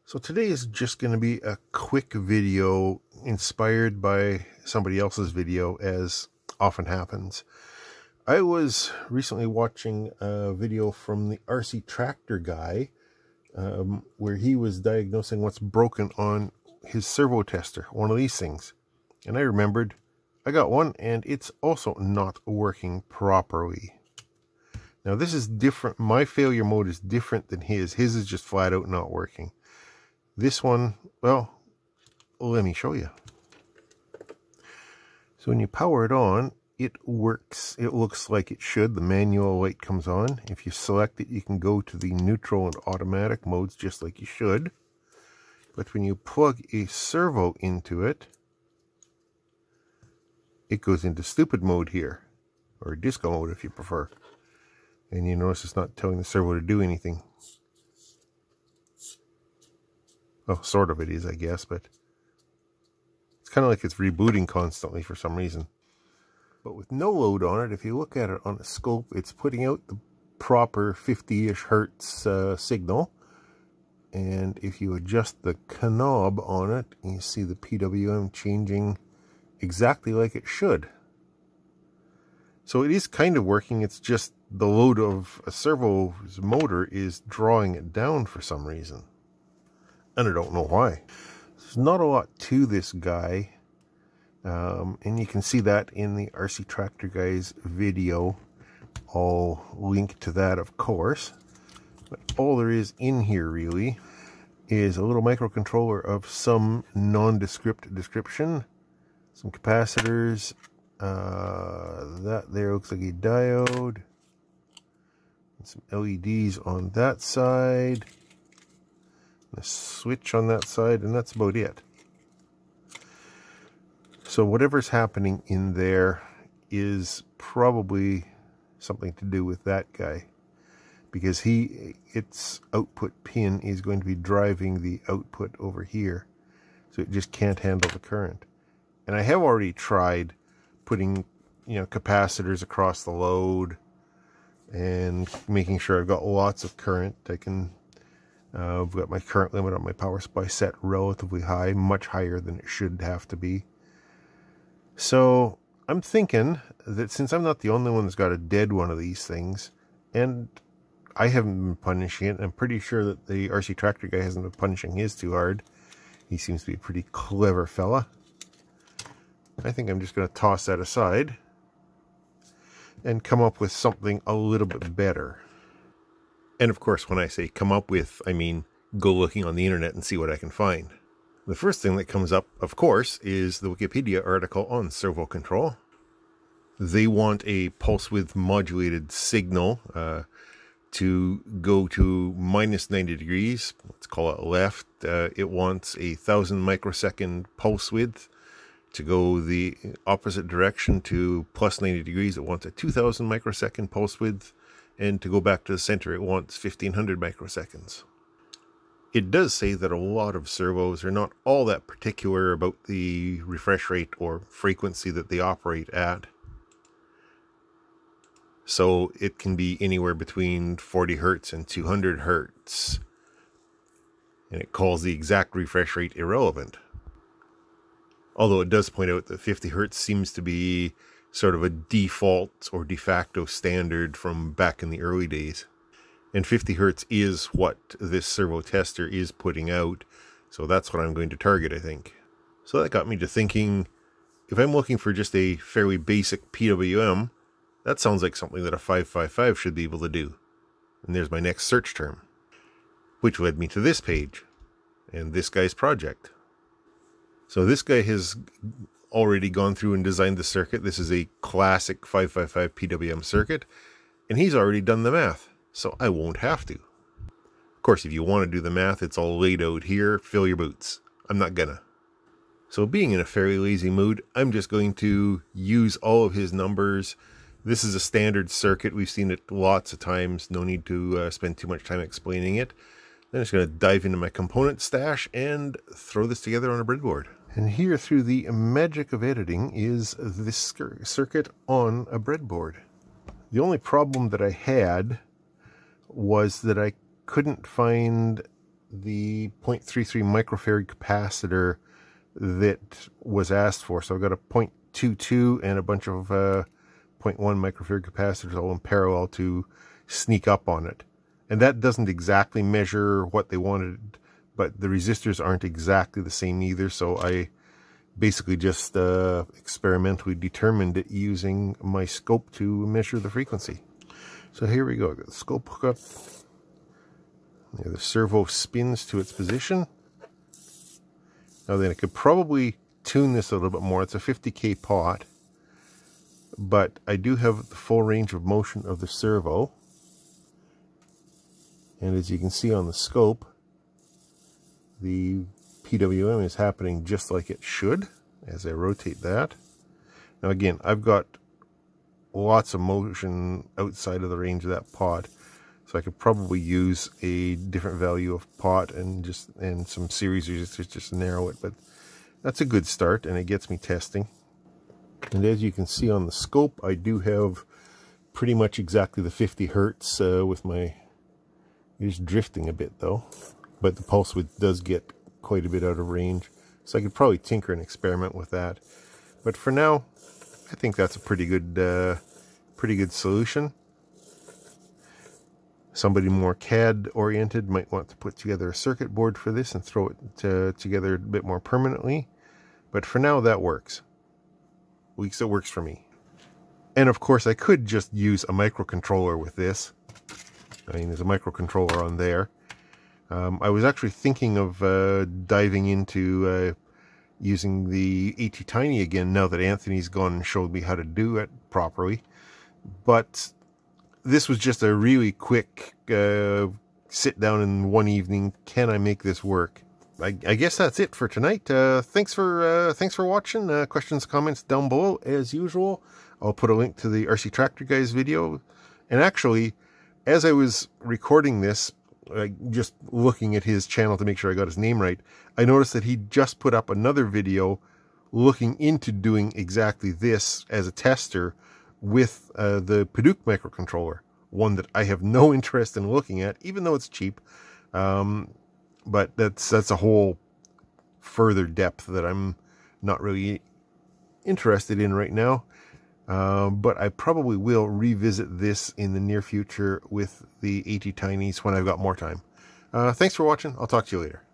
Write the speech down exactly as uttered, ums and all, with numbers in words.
So today is just going to be a quick video inspired by somebody else's video, as often happens. I was recently watching a video from the R C Tractor guy um, where he was diagnosing what's broken on his servo tester, one of these things. And I remembered I got one and it's also not working properly. Now this is different. My failure mode is different than his. His is just flat out not working. This one, well, let me show you. So when you power it on, it works. It looks like it should. The manual light comes on. If you select it, you can go to the neutral and automatic modes just like you should. But when you plug a servo into it, it goes into stupid mode here, or disco mode if you prefer. And you notice it's not telling the servo to do anything. Well, sort of it is, I guess, but it's kind of like it's rebooting constantly for some reason. But with no load on it, if you look at it on a scope, it's putting out the proper fifty-ish hertz uh, signal. And if you adjust the knob on it, you see the P W M changing exactly like it should. So it is kind of working, it's just the load of a servo's motor is drawing it down for some reason. And I don't know why. There's not a lot to this guy. Um, and you can see that in the R C Tractor guy's video. I'll link to that, of course. But all there is in here, really, is a little microcontroller of some nondescript description. Some capacitors. Uh, that there looks like a diode. And some L E Ds on that side. A switch on that side, and that's about it. So whatever's happening in there is probably something to do with that guy, because he its output pin is going to be driving the output over here, so it just can't handle the current. And I have already tried putting, you know, capacitors across the load and making sure I've got lots of current. I can Uh, I've got my current limit on my power supply set relatively high, much higher than it should have to be. So I'm thinking that since I'm not the only one that's got a dead one of these things, and I haven't been punishing it, I'm pretty sure that the R C Tractor guy hasn't been punishing his too hard. He seems to be a pretty clever fella. I think I'm just going to toss that aside and come up with something a little bit better. And of course, when I say come up with, I mean go looking on the internet and see what I can find. The first thing that comes up, of course, is the Wikipedia article on servo control. They want a pulse width modulated signal uh, to go to minus ninety degrees. Let's call it left. Uh, it wants a thousand microsecond pulse width. To go the opposite direction to plus ninety degrees, it wants a two thousand microsecond pulse width. And to go back to the center, it wants fifteen hundred microseconds. It does say that a lot of servos are not all that particular about the refresh rate or frequency that they operate at. So it can be anywhere between forty hertz and two hundred hertz. And it calls the exact refresh rate irrelevant. Although it does point out that fifty hertz seems to be sort of a default or de facto standard from back in the early days. And fifty hertz is what this servo tester is putting out. So that's what I'm going to target, I think. So that got me to thinking, if I'm looking for just a fairly basic P W M, that sounds like something that a five five five should be able to do. And there's my next search term, which led me to this page and this guy's project. So this guy has already gone through and designed the circuit. This is a classic five five five P W M circuit, and he's already done the math, so I won't have to. Of course, if you want to do the math, it's all laid out here. Fill your boots. I'm not gonna. So being in a fairly lazy mood, I'm just going to use all of his numbers. This is a standard circuit. We've seen it lots of times. No need to uh, spend too much time explaining it. Then I'm just going to dive into my component stash and throw this together on a breadboard. And here, through the magic of editing, is this circuit on a breadboard. The only problem that I had was that I couldn't find the zero point three three microfarad capacitor that was asked for. So I've got a zero point two two and a bunch of uh, zero point one microfarad capacitors all in parallel to sneak up on it. And that doesn't exactly measure what they wanted, but the resistors aren't exactly the same either, so I basically just uh, experimentally determined it using my scope to measure the frequency. So here we go. I've got the scope hook up. There, the servo spins to its position. Now then, I could probably tune this a little bit more. It's a fifty K pot, but I do have the full range of motion of the servo. And as you can see on the scope, the P W M is happening just like it should as I rotate that. Now again, I've got lots of motion outside of the range of that pot, so I could probably use a different value of pot and just and some series resistors just to narrow it, but that's a good start and it gets me testing. And as you can see on the scope, I do have pretty much exactly the fifty hertz uh, with my, it's drifting a bit though, but the pulse width does get quite a bit out of range, so I could probably tinker and experiment with that. But for now, I think that's a pretty good, uh, pretty good solution. Somebody more C A D oriented might want to put together a circuit board for this and throw it to, together a bit more permanently. But for now, that works. At least it works for me. And of course, I could just use a microcontroller with this. I mean, there's a microcontroller on there. Um, I was actually thinking of uh, diving into uh, using the ATtiny again now that Anthony's gone and showed me how to do it properly. But this was just a really quick uh, sit down in one evening. Can I make this work? I, I guess that's it for tonight. Uh, thanks for uh, thanks for watching. Uh, questions, comments down below as usual. I'll put a link to the R C Tractor Guys video. And actually, as I was recording this, like just looking at his channel to make sure I got his name right, I noticed that he just put up another video looking into doing exactly this as a tester with uh, the Padauk microcontroller, one that I have no interest in looking at, even though it's cheap. Um, but that's that's a whole further depth that I'm not really interested in right now. Uh, but I probably will revisit this in the near future with the ATtinys when I've got more time. Uh, thanks for watching. I'll talk to you later.